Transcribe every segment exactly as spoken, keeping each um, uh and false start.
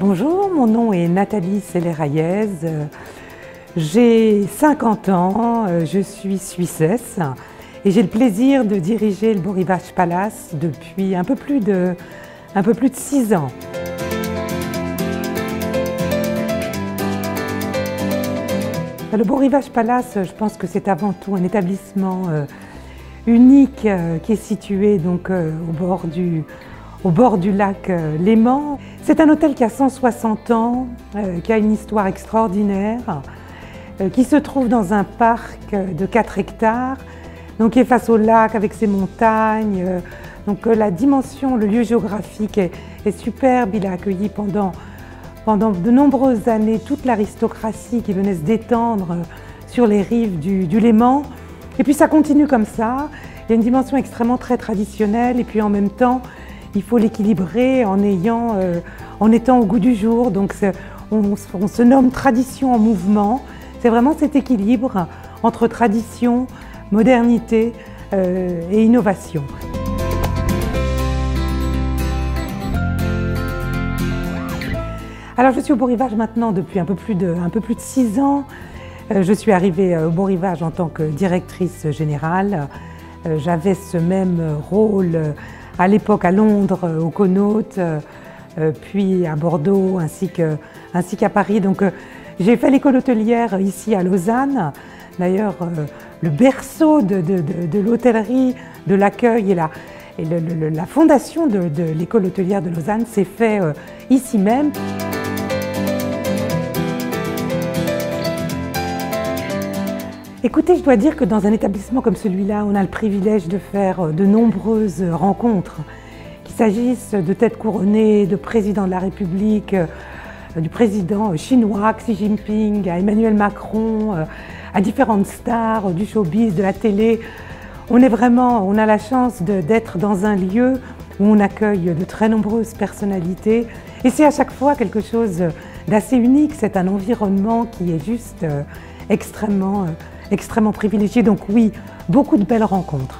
Bonjour, mon nom est Nathalie Seller-Hayez, j'ai cinquante ans, je suis suissesse et j'ai le plaisir de diriger le Beau Rivage Palace depuis un peu plus de, un peu plus de six ans. Le Beau Rivage Palace, je pense que c'est avant tout un établissement euh, unique euh, qui est situé donc, euh, au bord du, au bord du lac euh, Léman. C'est un hôtel qui a cent soixante ans, euh, qui a une histoire extraordinaire, euh, qui se trouve dans un parc de quatre hectares, donc qui est face au lac avec ses montagnes. Euh, donc euh, la dimension, le lieu géographique est, est superbe. Il a accueilli pendant, pendant de nombreuses années toute l'aristocratie qui venait se détendre sur les rives du, du Léman. Et puis ça continue comme ça. Il y a une dimension extrêmement très traditionnelle et puis en même temps, il faut l'équilibrer en, ayant, euh, en étant au goût du jour. Donc on, on se nomme tradition en mouvement. C'est vraiment cet équilibre entre tradition, modernité euh, et innovation. Alors je suis au Beau Rivage maintenant depuis un peu plus de, un peu plus de six ans. Euh, je suis arrivée au Beau Rivage en tant que directrice générale. Euh, J'avais ce même rôle à l'époque à Londres, au Connaught, euh, puis à Bordeaux, ainsi que, ainsi qu'à Paris. Donc, euh, j'ai fait l'école hôtelière ici à Lausanne. D'ailleurs, euh, le berceau de, de, de, de l'hôtellerie, de l'accueil et, la, et le, le, la fondation de, de l'école hôtelière de Lausanne s'est fait euh, ici même. Écoutez, je dois dire que dans un établissement comme celui-là, on a le privilège de faire de nombreuses rencontres. Qu'il s'agisse de têtes couronnées, de président de la République, du président chinois Xi Jinping, à Emmanuel Macron, à différentes stars du showbiz, de la télé. On est vraiment, on a la chance d'être dans un lieu où on accueille de très nombreuses personnalités. Et c'est à chaque fois quelque chose d'assez unique. C'est un environnement qui est juste extrêmement extrêmement privilégié, donc oui, beaucoup de belles rencontres.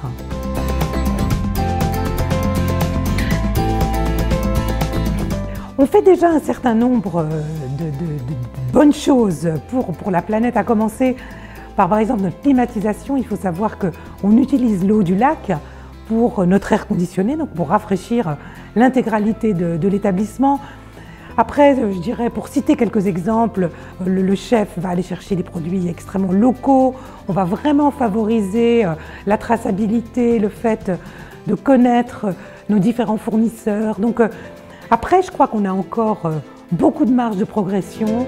On fait déjà un certain nombre de, de, de bonnes choses pour, pour la planète, à commencer par par exemple notre climatisation. Il faut savoir qu'on utilise l'eau du lac pour notre air conditionné, donc pour rafraîchir l'intégralité de, de l'établissement. Après, je dirais, pour citer quelques exemples, le, le chef va aller chercher des produits extrêmement locaux. On va vraiment favoriser la traçabilité, le fait de connaître nos différents fournisseurs. Donc après, je crois qu'on a encore beaucoup de marge de progression.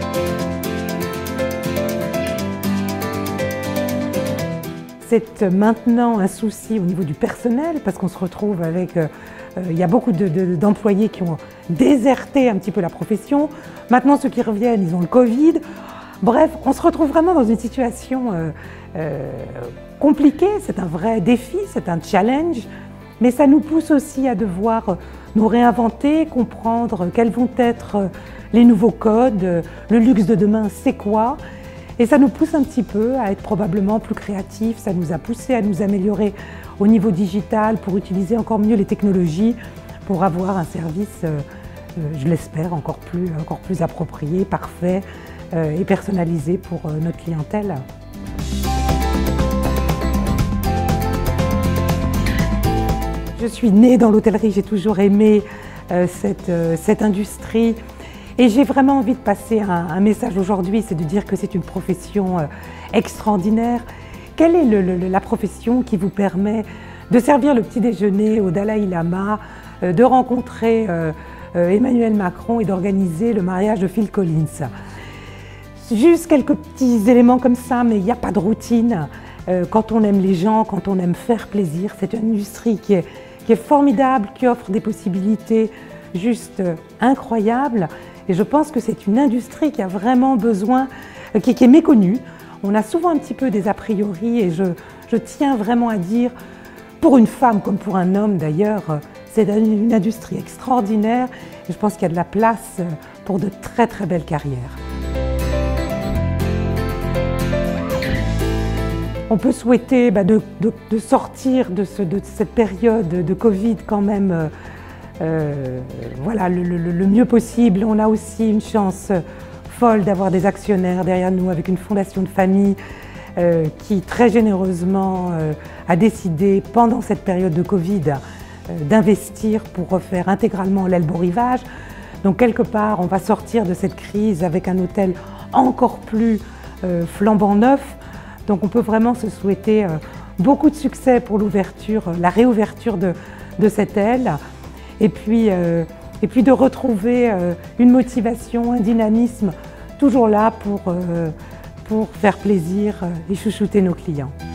C'est maintenant un souci au niveau du personnel parce qu'on se retrouve avec... Euh, il y a beaucoup d'employés de, de, qui ont déserté un petit peu la profession. Maintenant, ceux qui reviennent, ils ont le Covid. Bref, on se retrouve vraiment dans une situation euh, euh, compliquée. C'est un vrai défi, c'est un challenge. Mais ça nous pousse aussi à devoir nous réinventer, comprendre quels vont être les nouveaux codes, le luxe de demain, c'est quoi. Et ça nous pousse un petit peu à être probablement plus créatifs. Ça nous a poussé à nous améliorer au niveau digital pour utiliser encore mieux les technologies pour avoir un service, euh, je l'espère, encore plus, encore plus approprié, parfait euh, et personnalisé pour euh, notre clientèle. Je suis née dans l'hôtellerie, j'ai toujours aimé euh, cette, euh, cette industrie. Et j'ai vraiment envie de passer un, un message aujourd'hui, c'est de dire que c'est une profession euh, extraordinaire. Quelle est le, le, la profession qui vous permet de servir le petit déjeuner au Dalai Lama, euh, de rencontrer euh, euh, Emmanuel Macron et d'organiser le mariage de Phil Collins? Juste quelques petits éléments comme ça, mais il n'y a pas de routine. Euh, quand on aime les gens, quand on aime faire plaisir, c'est une industrie qui est, qui est formidable, qui offre des possibilités juste euh, incroyables. Et je pense que c'est une industrie qui a vraiment besoin, euh, qui, qui est méconnue. On a souvent un petit peu des a priori et je, je tiens vraiment à dire, pour une femme comme pour un homme d'ailleurs, c'est une industrie extraordinaire et je pense qu'il y a de la place pour de très très belles carrières. On peut souhaiter bah, de, de, de sortir de, ce, de cette période de Covid quand même euh, voilà, le, le, le mieux possible. On a aussi une chance folle d'avoir des actionnaires derrière nous avec une fondation de famille euh, qui très généreusement euh, a décidé pendant cette période de Covid euh, d'investir pour refaire intégralement l'aile Beau Rivage. Donc quelque part on va sortir de cette crise avec un hôtel encore plus euh, flambant neuf. Donc on peut vraiment se souhaiter euh, beaucoup de succès pour l'ouverture, la réouverture de, de cette aile. Et puis, euh, et puis de retrouver euh, une motivation, un dynamisme toujours là pour, euh, pour faire plaisir et chouchouter nos clients.